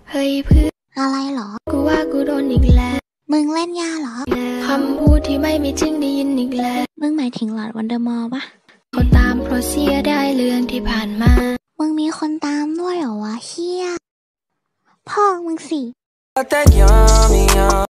เฮ้ยเพื่อนอะไรหรอกูว่ากูโดนอีกแล้วมึงเล่นยาหรอคำพูดที่ไม่มีจริงได้ยินอีกแล้วมึงหมายถึงหลอดวันเดอร์มอลปะเขาตามเพราะเสียได้เรื่องที่ผ่านมามึงมีคนตามด้วยเหรอวะเฮียพ่อมึงสิ